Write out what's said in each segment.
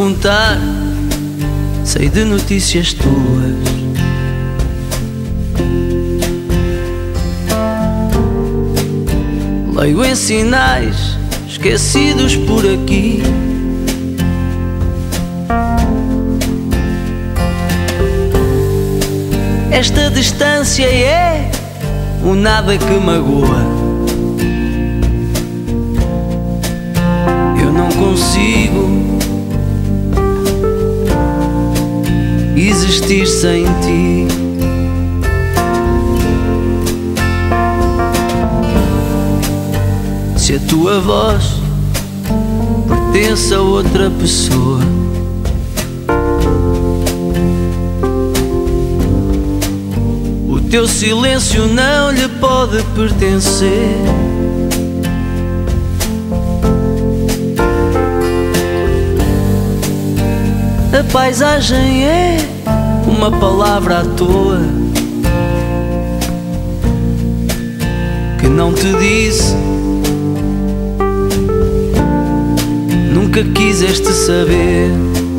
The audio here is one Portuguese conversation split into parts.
perguntar, sei de notícias tuas. Leio em sinais esquecidos por aqui. Esta distância é o nada que magoa. Eu não consigo existir sem ti. Se a tua voz pertence a outra pessoa, o teu silêncio não lhe pode pertencer. A paisagem é uma palavra à toa que não te disse, nunca quiseste saber.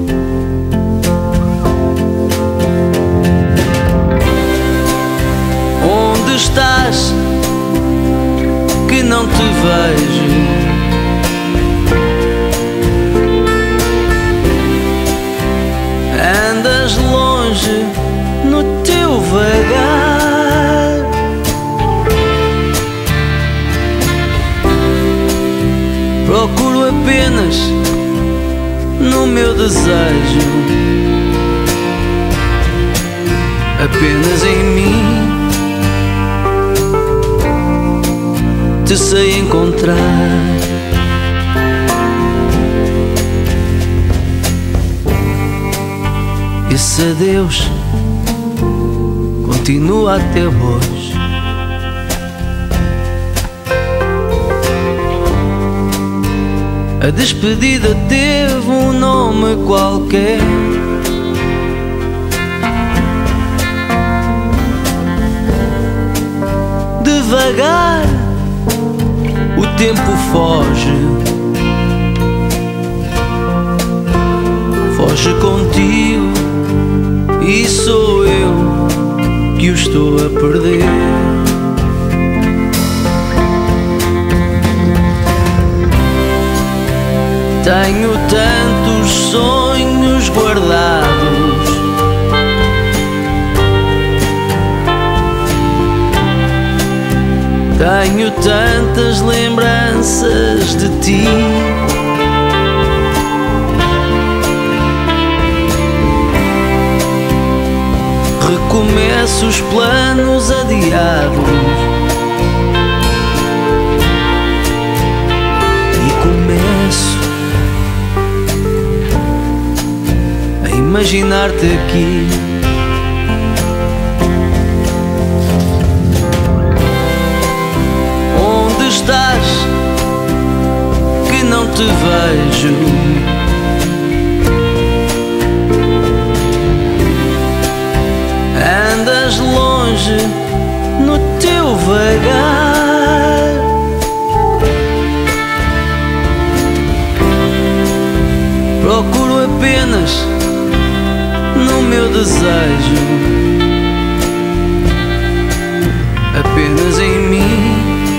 Onde estás que não te vejo? Andas longe no teu vagar. Procuro apenas no meu desejo, apenas em mim te sei encontrar. Esse adeus continua até hoje. A despedida teve um nome qualquer. Devagar o tempo foge, foge contigo e sou eu que o estou a perder. Tenho tantos sonhos guardados, tenho tantas lembranças de ti. Recomeço os planos adiados e começo a imaginar-te aqui. Onde estás que não te vejo? Andas longe no teu vagar. Procuro apenas no meu desejo, apenas em mim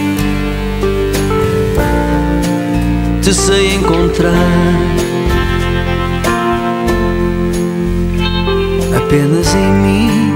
te sei encontrar. Apenas em mim